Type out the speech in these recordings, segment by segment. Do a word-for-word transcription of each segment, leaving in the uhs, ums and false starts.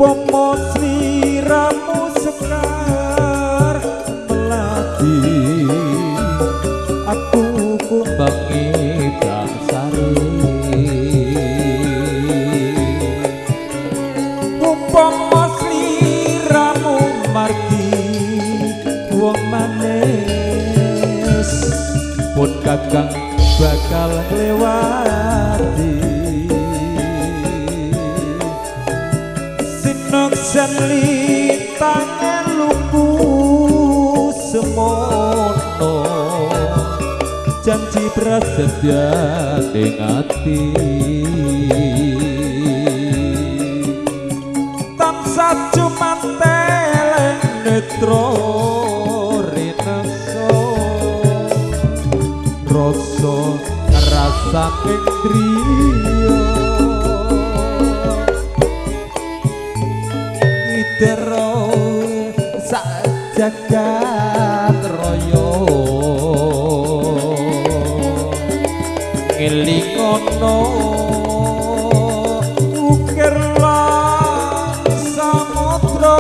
Upomo sliramu sekar melati aku kumbangi bangsari Upomo sliramu margi wong manis pun kakang bakal lewati Sinoksan litangan luku semono janji prasetya ning ati tansah jumanteleng netra rinasa rasa rasa kendriya idero sak jagat raya ngelingono ukir lan samudra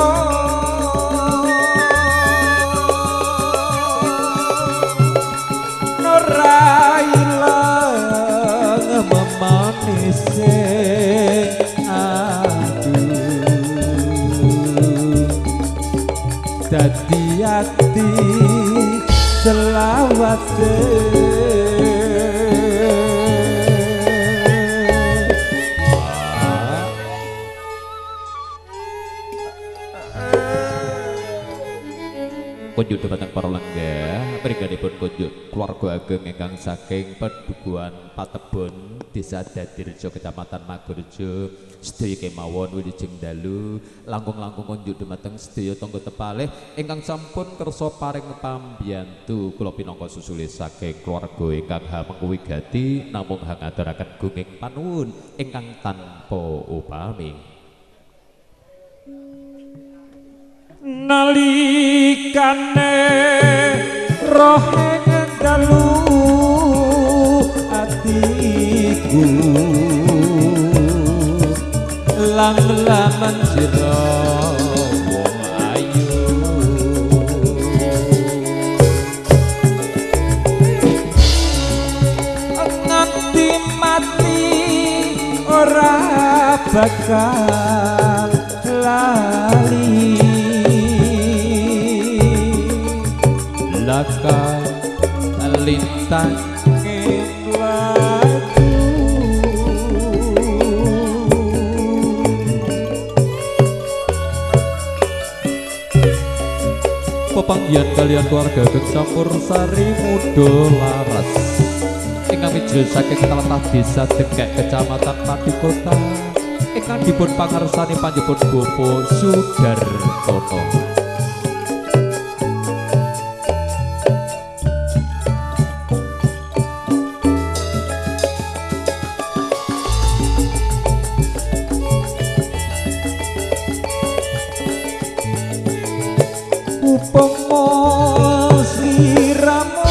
norailang memanise dadi ati selawase kunjuk dumateng para lenggah mrikadipun kunjuk keluarga ageng ingkang saking Padukuhan Patebon Desa Dadirjo Kecamatan Magorjo sedaya kemawon wilujeng dalu langkung-langkung kunjuk dumateng sedaya tangga tepalih ingkang sampun kersa paring pambiyantu kula pinangka susule saking keluarga ingkang hameng wigati namung hangaturaken gunging panuwun ingkang tanpa upami nalikane rohe dalu atiku lang-langan sira wong ayu nganti mati ora bakal lali laka lintang ngelaju pepanggihan kalian keluarga Campur Sari Mudo Laras ingkang mijil saking tlatah desa Dengkek Kecamatan Padikota ingkang dipun pangarsani panjenengan Bapak Sudartono Upomo sliramu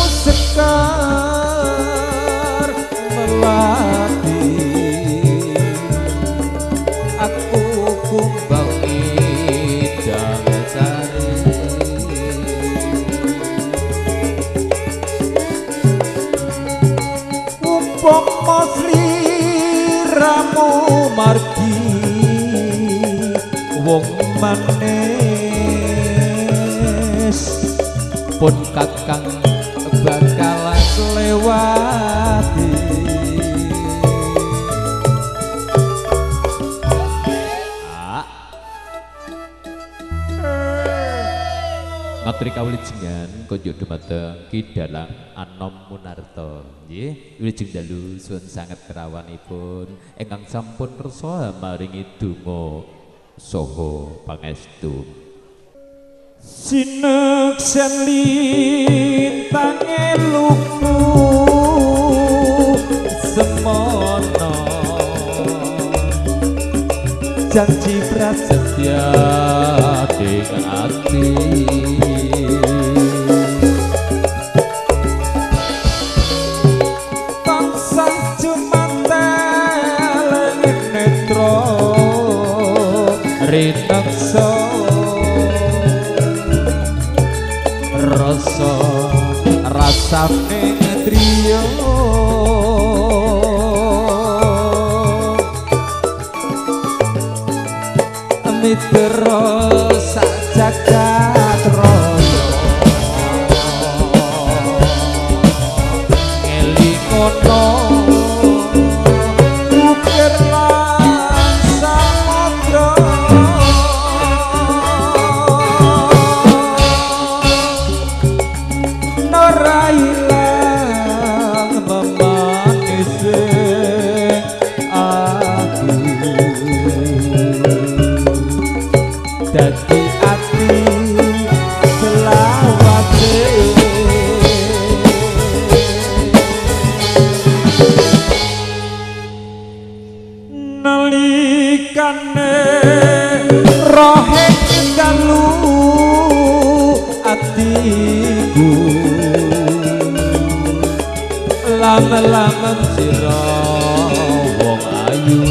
sekar melati aku kumbangi dangsari Upomo sliramu margi wong manis pun kakang bakal lewati ah. Ngaturi kawilujengan kunjuk dumateng Ki Dalang Anom Munarto nggih wilujeng dalu suwun sanget kerawanipun ingkang sampun kersa maringi donga saha pangestu sineksen lintange luku semono janji prasetya ing ati rinekso rasa rasane driya mitra sak jagat raya ngelingono ukir lan samudra ora ilang memanise aku dadi ati selawase nalikane rohe dalu atiku lama-lama sira wong ayu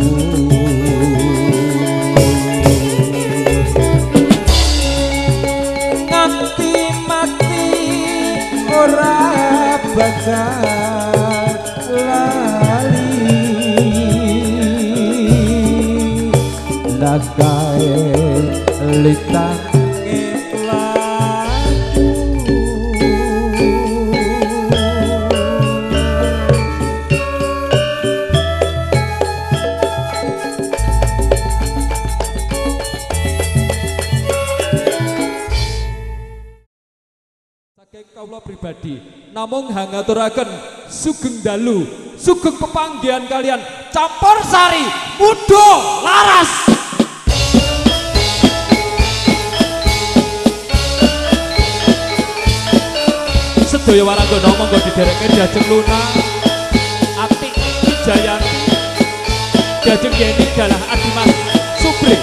nganti mati ora bakal lali lagae litang kawula pribadi namung hangaturaken sugeng dalu sugeng pepanggihan kalian campur sari mudo laras sedaya waranggono monggo didereke Diajeng Luna Atik Jayanti Diajeng Yeni Dalah Adimas Subring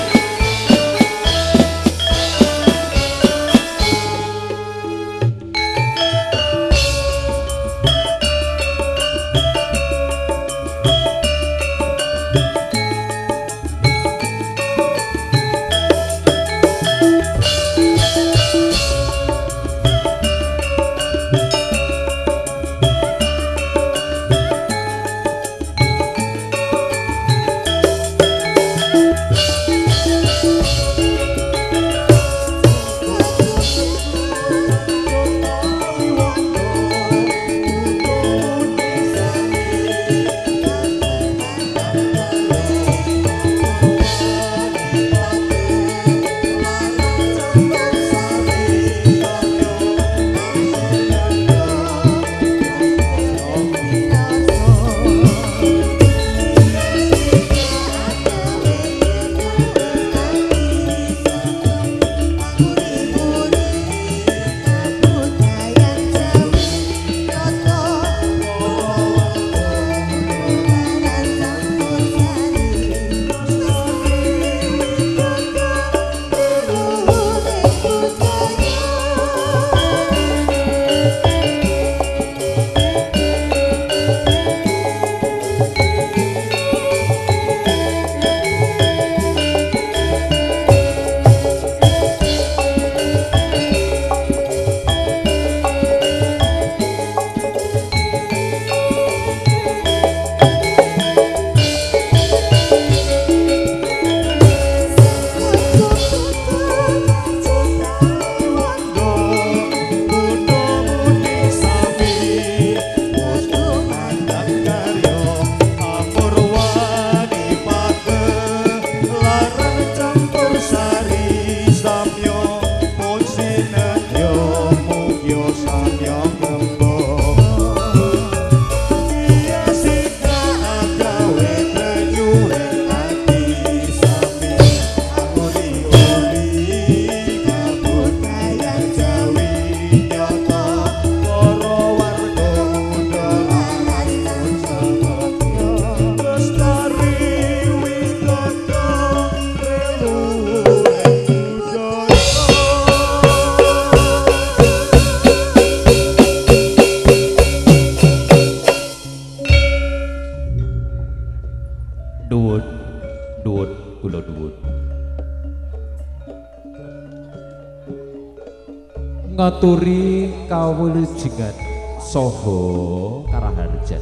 ngaturi kawulujengan saha karaharjan.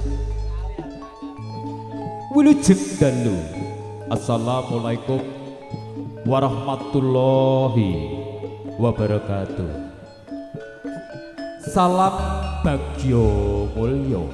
Wilujeng dalu. Assalamualaikum warahmatullahi wabarakatuh. Salam bagyo mulya.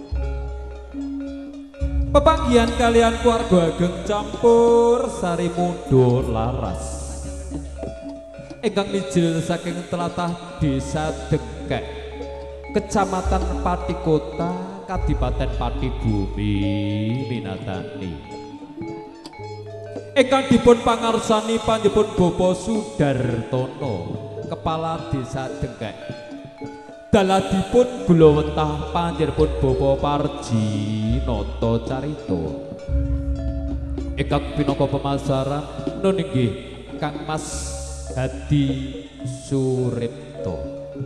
Pepanggihan kalian keluarga ageng campur sari mudo laras ingkang mijil saking tlatah Desa Dengkek, Kecamatan Pati Kota, Kadipaten Pati Bumi, Minatani. Ingkang dipun pangarsani panjenengan Bapak Sudartono, Kepala Desa Dengkek. Daladipun gulawentah panjenengan Bapak Parji Noto Carito. Ingkang pinaka pemasaran nun inggih Kang Mas Hadi Suripto.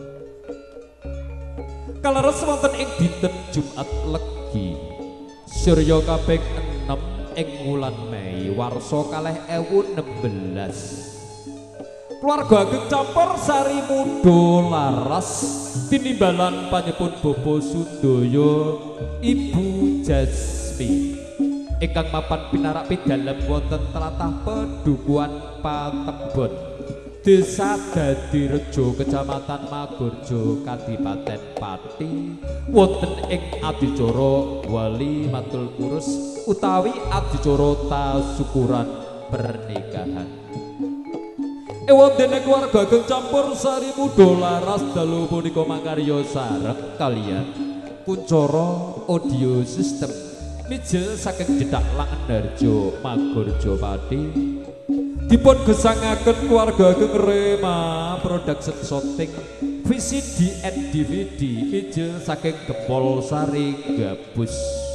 Kaleres wonten ing dinten Jumat Legi Surya kaping enem ing wulan Mei warsa kalih ewu enem belas. Keluarga ageng campur sari mudo laras tinimbalan panjenengan Bapak Sundaya Ibu Jasmi ingkang mapan pinarak pidalem wonten tlatah Pedukuhan Patebon, Desa Dadirejo, Kecamatan Magorjo, Kadipaten Pati, wonten ing adicara wali matul urus utawi adicara tasukuran pernikahan. Ewondene keluarga ageng campur sari mudo laras dalu punika makarya sareng kalian Kuncara Audio System mijil saking Jedhak Langendarjo, Magorjo Pati. Dipun gesangaken keluarga ageng Rema Production Shooting V C D and D V D mijil saking Gempol Sari Gabus.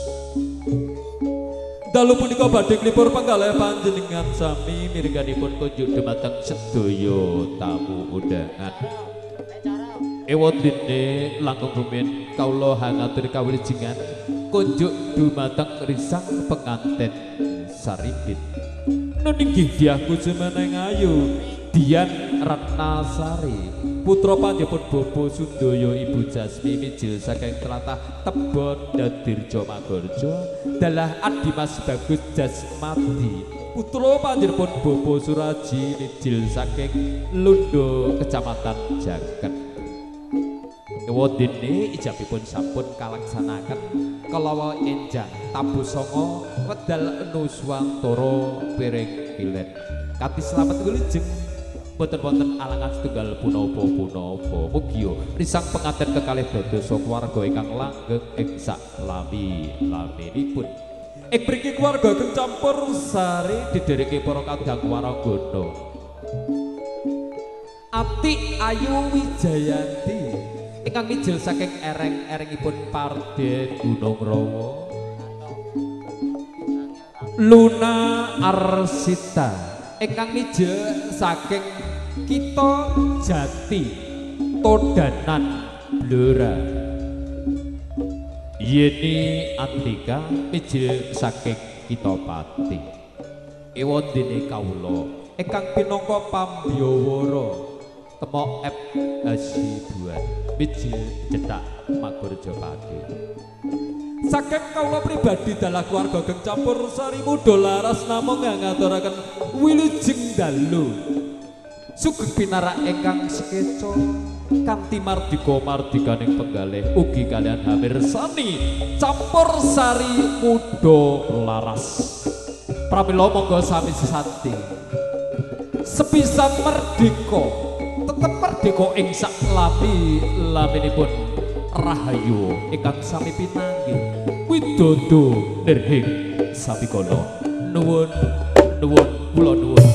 Dalu punika badhe klipur panggalih panjenengan sami mirenganipun kunjuk dhumateng sedaya tamu undangan. Ewondene langkung rumiyin kawula hangaturi kawilujengan kunjuk dhumateng risang penganten saripit. Nun inggih Dyah Kusumaneng Ayu Dian Ratnasari putra panjenengan Bapak Sundaya Ibu Jasmi mijil saking tlatah Tebon Dadirjo Magorjo. Dalah Adimas Bagus Jasmadi putra panjenengan Bapak Suraji mijil saking Lundo Kecamatan Jaket. Ewondene ijabipun sampun kalaksanaken kalawa enjang tabu sanga wedal nuswantara piring pilen. Kati slamet wilujeng boten wonten alangan setunggal punapa-punapa. Mugi risang penganten kekalih dados keluarga ingkang langgeng ing sak lami-laminipun. Ing mriki keluarga ageng campur sari didhereke para kadang waragana. Ati Ayu Wijayanti ingkang mijil saking ereng-erengipun Parden Gunung Rawa. Luna Arsita ingkang mijil saking Kita Jati Todanan Blora. Yeni Antika mijil saking Kita Pati. Ewondene kawula ingkang pinangka pambiyawara Temok F Hasibuan mijil Jedhak Magorjo Pati. Saking kawula pribadi dalah keluarga ageng campur sari mudo laras namung ngaturaken wilujeng dalu sugeng pinarak ingkang sekeca kanthi mardika mardikaning penggalih ugi kalian hamirsani campur sari mudo laras. Pramila monggo sami sesanti sepisan merdeka tetep merdeka ing sak lami-laminipun rahayu ingkang sami pinanggih widodo nirhing sabikala. Nuwun nuwun kula nuwun.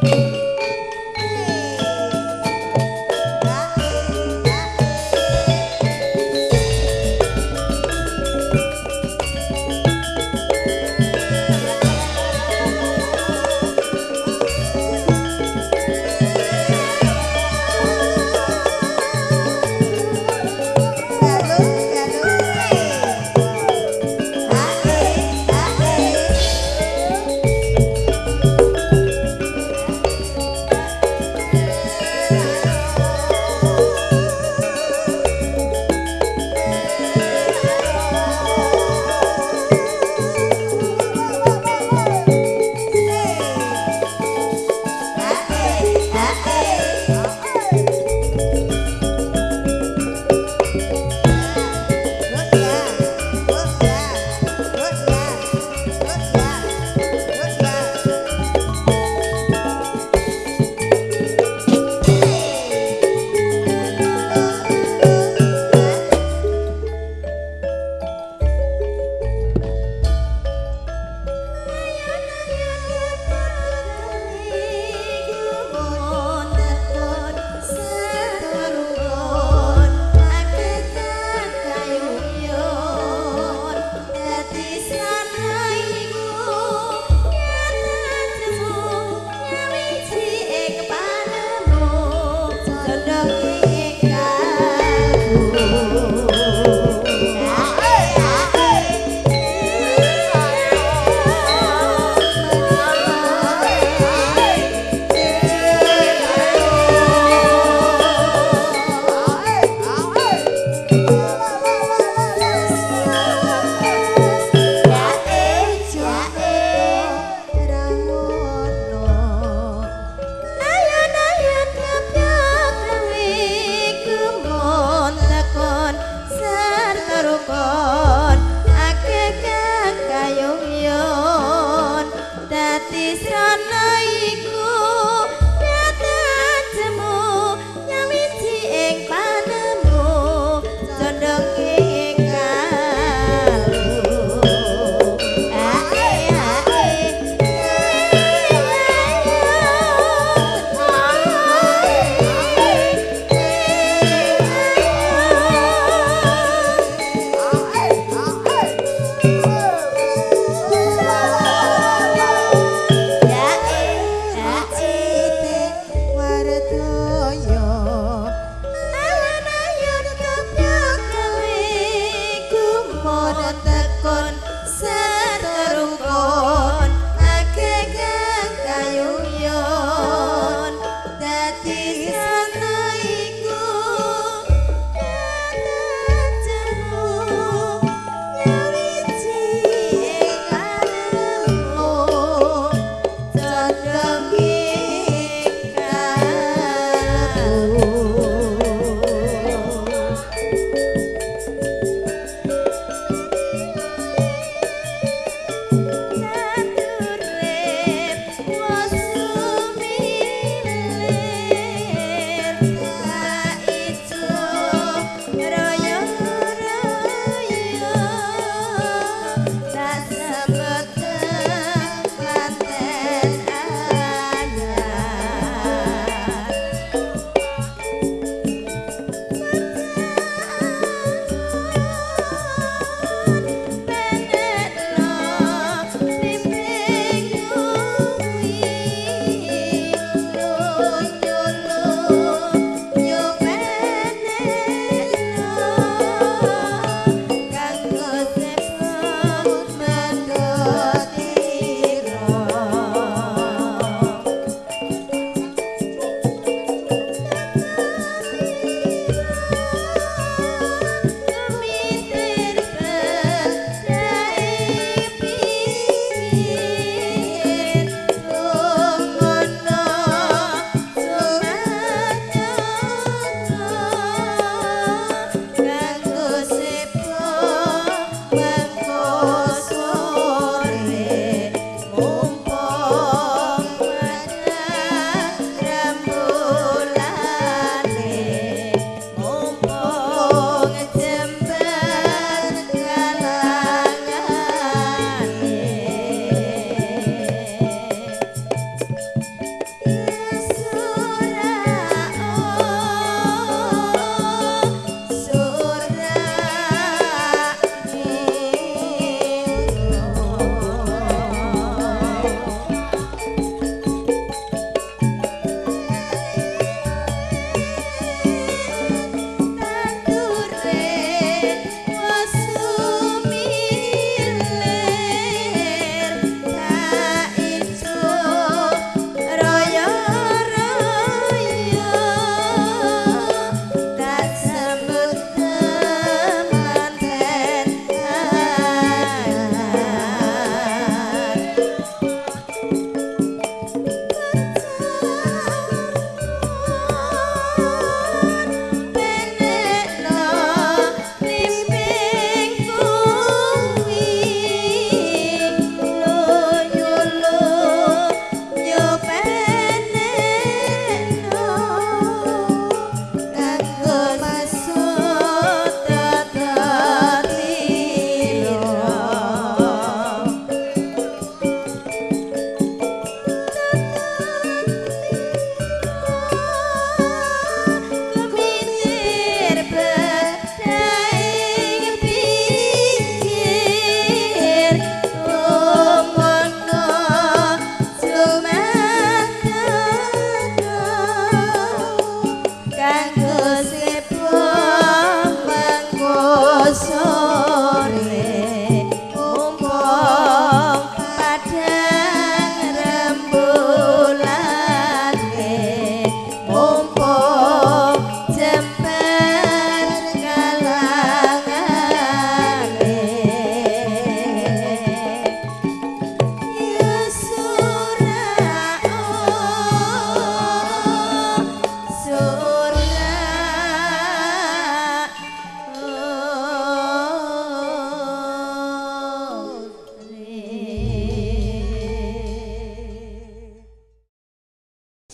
Jae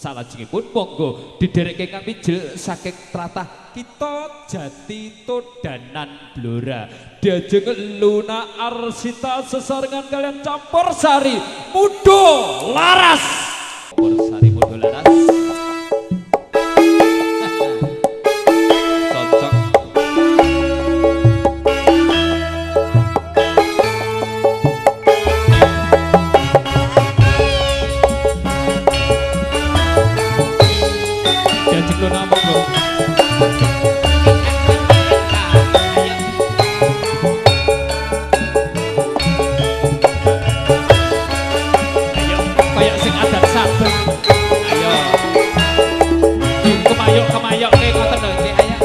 salajengipun monggo didereke kang mijil saking tratah kita jati todanan blora diajeng Luna Arsita sesarengan kalian campur sari mudo laras campur sari mudo laras cocok diajeng Luna monggo kemayok ke ngoten lho Cik ayo.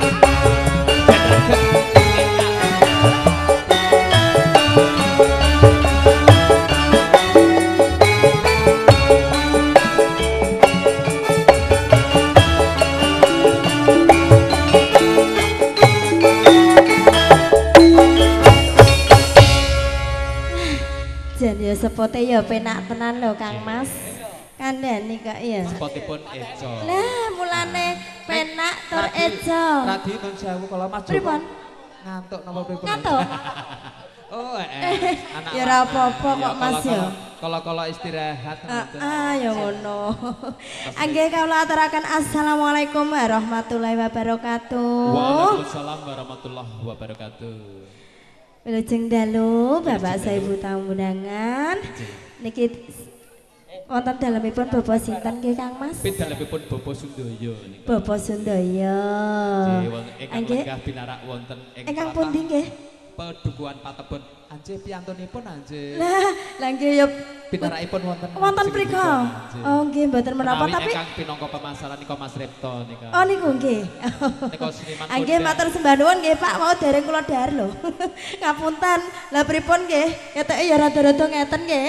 Jan ya sepote ya penak tenan lho Kang Mas. Kandhani kok ya. Spotipun eco. Lah mulane penak tur eco. Radi nun sewu kala Mas Joko. Pripun? Ngantuk napa pripun? Ngantuk. Oh eh. Anak ya ora apa-apa kok Mas ya. Kala-kala istirahat. Ah ya ngono. Nggih kawula aturaken assalamualaikum warahmatullahi wabarakatuh. Waalaikumsalam warahmatullahi wabarakatuh. Wilujeng dalu Bapak Ibu tamu undangan. Niki wonten dalemipun Bapak sinten nggih Kang Mas? Pit dalemipun Bapak Sundoyo niku. Bapak Sundoyo. Ingkang lenggah binarak wonten ing ingkang pundi nggih? Pedukuhan Patebon. Anjih piyantunipun anjih. Lah, lah nggih ya binarakipun wonten. Wonten prika? Oh nggih mboten menapa tapi ingkang pinangka pemasaran nika Mas Repto nika. Oh niku nggih. Nika seniman. Nggih matur sembah nuwun nggih Pak, mau dereng kula dhahar lho. Ngapunten. Lah pripun nggih? Keteke ya rada-rada ngeten nggih.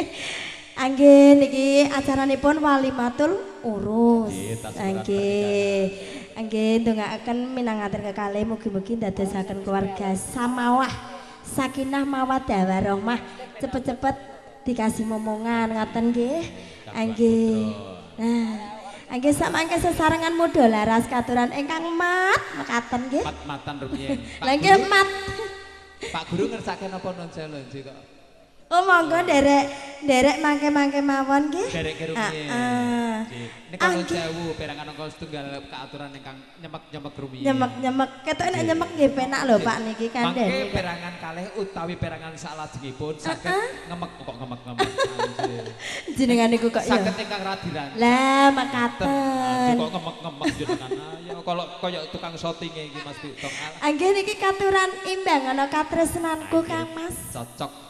Nggih niki acaranipun walimatul urus. Nggih. Nggih ndongaaken minangaken kekalih mugi-mugi ndadosaken keluarga samawah sakinah mawaddah warahmah cepet-cepet dikasih momongan ngaten nggih. Nggih. Nah, nggih samangke sesarengan muda laras katuran ingkang mat mekaten nggih. Mat-matan rumiyin. Lah nggih mat. Pak Guru ngersake napa non sewu nggih kok. Oh monggo derek derek mangke-mangke mawon nggih. Derek rumiyin. Heeh. Nika nuwun sewu perangan angka setunggal keaturan ingkang nyemek-nyemek rumiyin. Nyemek-nyemek ketok nek nyemek nggih penak lho Pak niki kandhen. Mangke perangan kalih utawi perangan salajengipun saged ngemek kok ngemek-ngemek. Jenengan niku kok ya. Saged ingkang radiran. Lah mekaten. Kok ngemek-ngemek jenengan. Ya kalau kaya tukang shooting-e iki Mas Pitung. Nggih niki katuran imbang ana katresnanku Kang Mas. Cocok.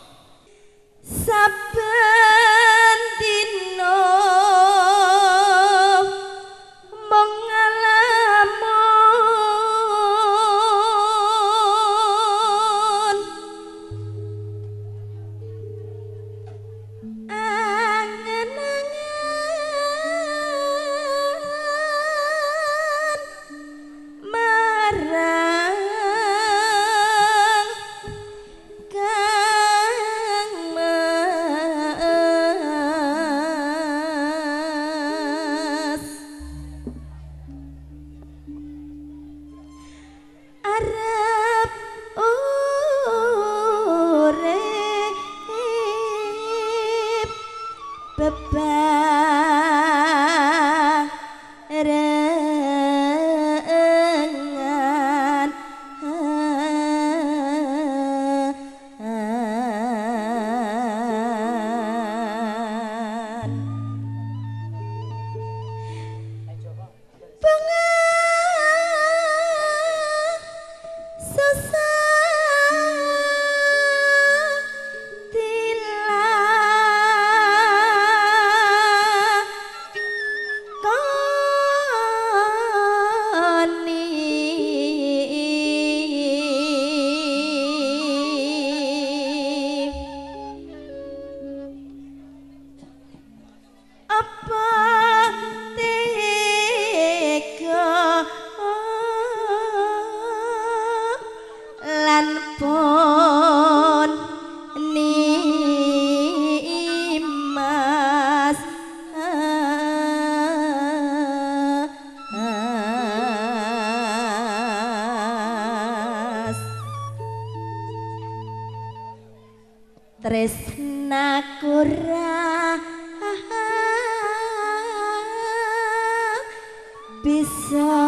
Saben dino mung ngalamun angen-angen marang Kang Mas arep urip bebarengan apa tega lan pon nimas tresnaku ra bisa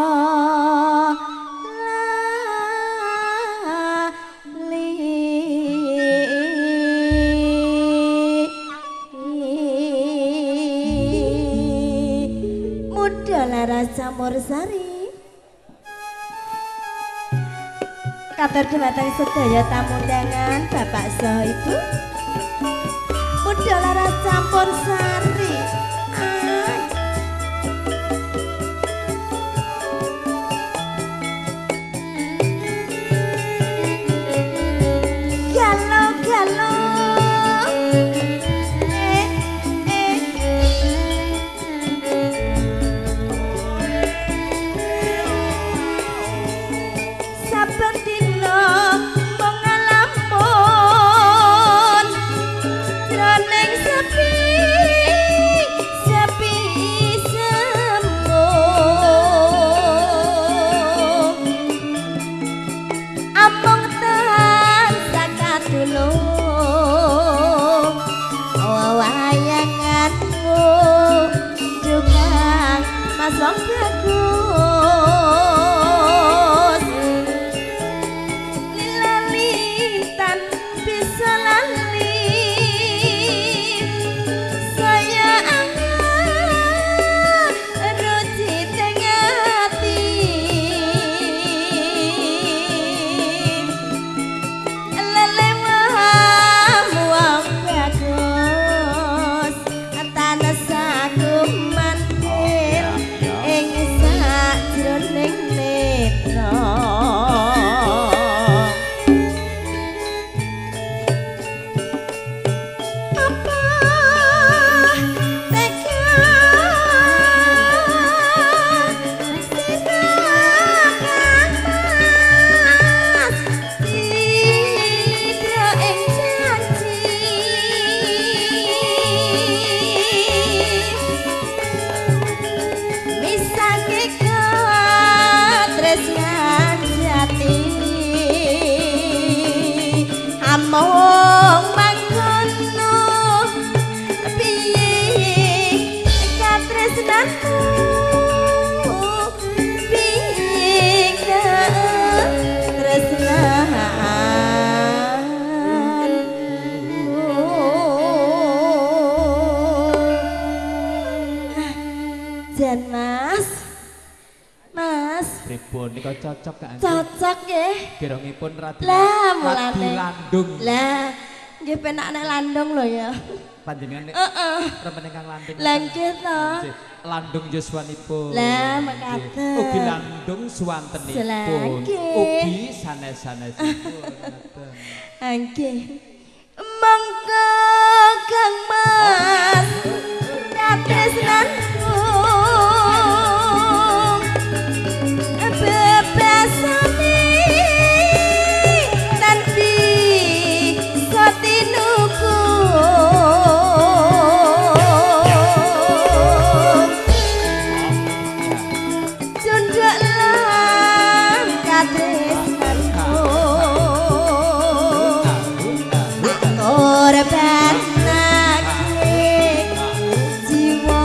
Campur Sari kabar dumateng sedaya tamu undangan Bapak saha Ibu Muda Laras Campur Sari Galo galo Wong bagus lilalitan bisa lali saya angan ruci tengati lele wong bagus tanes aku mantir jroning netra apa teka sinakan mas tidak ing janji misake tresnan jati among mangkono piye katresnanmu piye katresnanmu jan Mas pripun nika cocok kan? Cocok nggih. Gerongipun radi radi landung. Lah, nggih penak nek landung lho ya. Panjenengan nek heeh. remen ingkang landung. Lah nggih to. Landung yuswanipun. Lah mekaten. Ugi landung swantenipun. Ugi sanes-sanesipun. Nggih. Monggo Kang Mas. Katresnanku. Bebasane tanpi sotinuku junduk lan katresnanku tak korbanake jiwa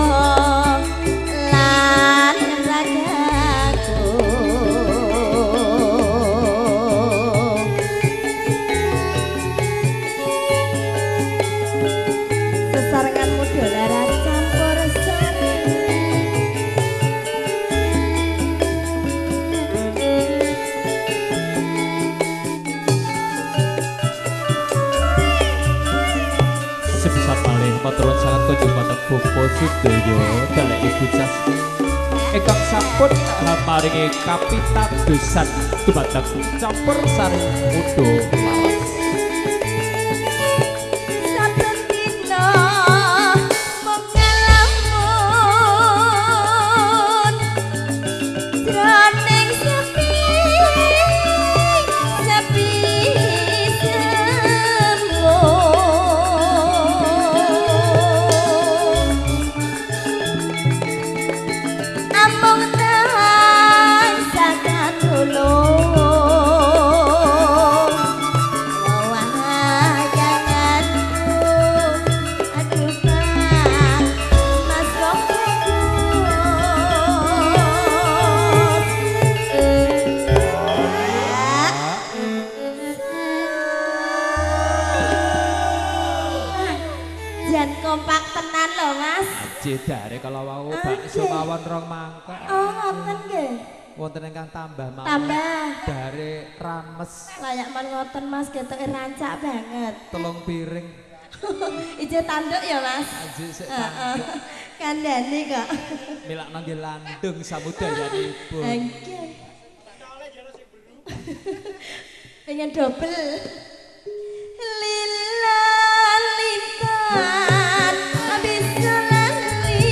lan ragaku sesarenganmu dolara campur sari sebisa paling maturun sangat kejumpatan Bopo Sudoyo dalek Ibu Jasmi ingkang sampun maringi kapitadosan dumateng Campur Sari Muda Laras. saben dina mung ngalamun jroning sepi sepi semu amung tansah katulung jare kalau wau bakso mawon rong mangkok. Oh, ngoten nggih. Wonten ingkang tambah mawon. Tambah. Dari rames. Layak man ngoten Mas, ketoke rancak banget. Telung piring. Ijo tanduk ya Mas. Aji sik Heeh. Kandhane kok. Milakno nggih landung samudayanipun. Nggih. Pengen double. Lilalitan habis lali.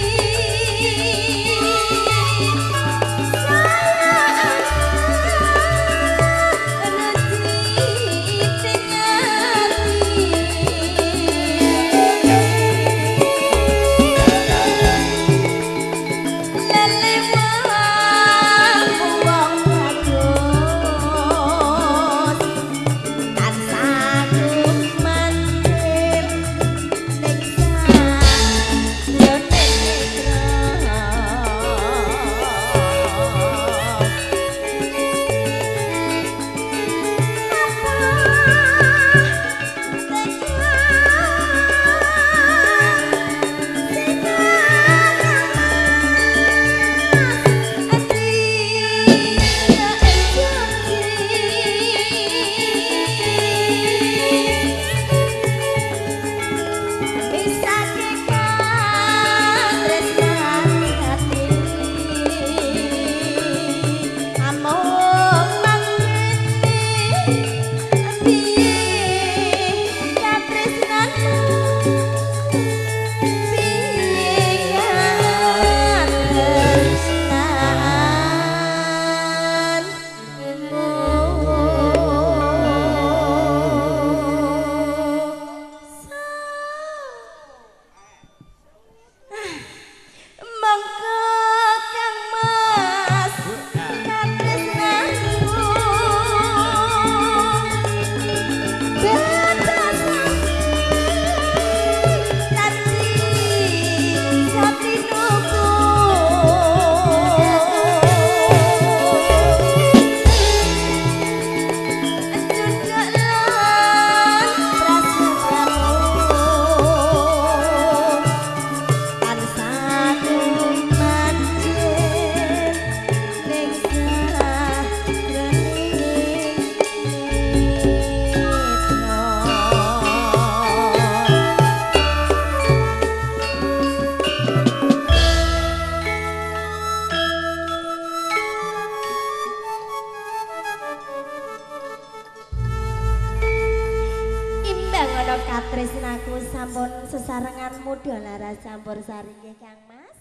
Katresnaku sampun sesarenganmu dolara campur sari nggih Kang Mas.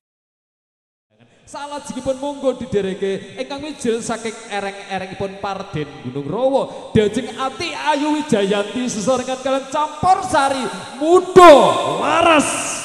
Salajengipun monggo didhereke ingkang wijil saking ereng-erengipun Parden Gunung Rawa Dajeng Ati Ayu Wijayanti sesarengan kalian campur sari muda waras.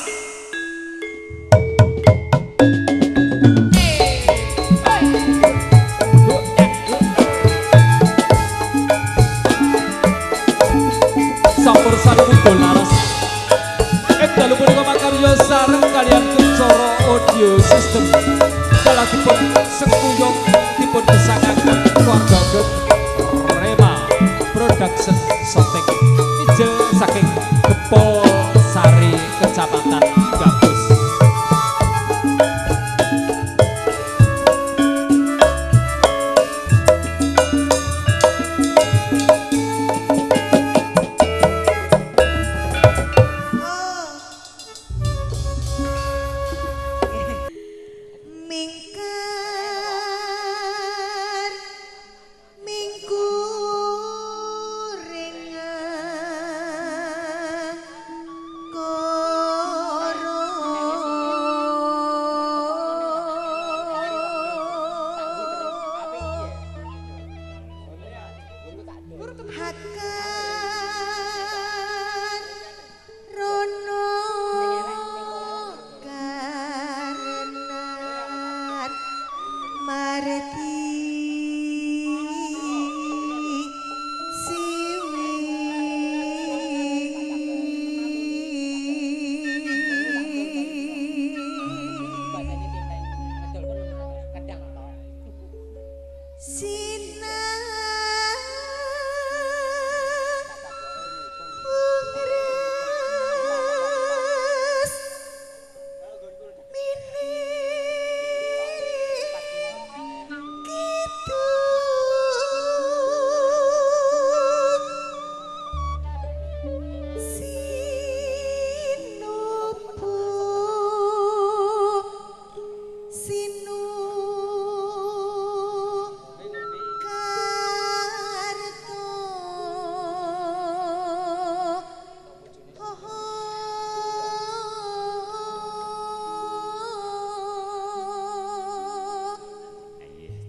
Campur sari muda laras. Dalu punika makarya sareng kalian Kencoro Audio System. Salahipun sekuyung dipun gesangake keluarga Rema Production Shooting. Ijel saking Gepol Sari Kecamatan Gabus. Mingke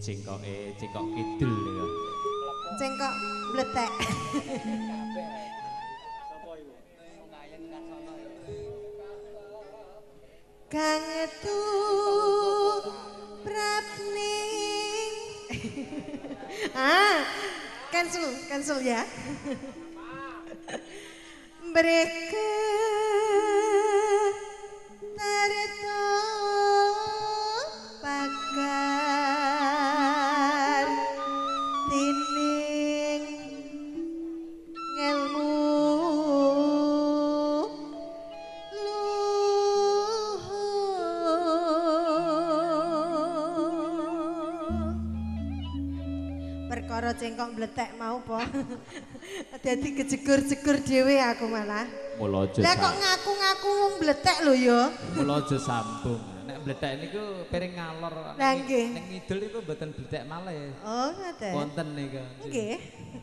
cengkoke cengkok kidul ya. Cengkok bletek. Kang etu prapning. Ah, cancel, cancel ya. Mereka tarito pagar tining ngelmu perkara cengkok bletek mau po. Dadi kejegur-jegur dhewe aku malah. Mula aja. Lah kok ngaku-ngaku wong bletek lho ya. Mula aja sambung. Nek bletek niku piring ngalor. Lah nggih. Ning ngidul iku mboten bletek malih. Oh, ngoten. Wonten niku. Nggih.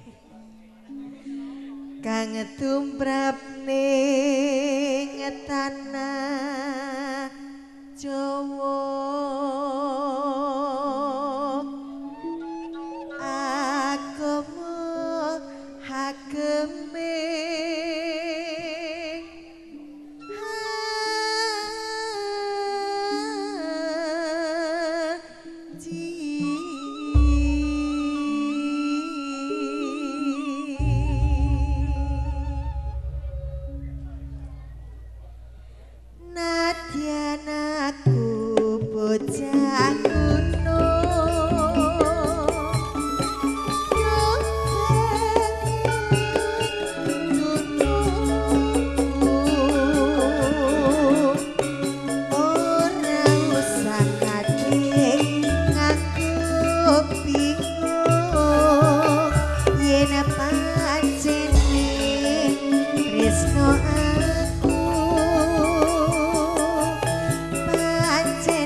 Kang tumrap ning tanah Jawa agama hakeme Nadyan aku bocah Pancen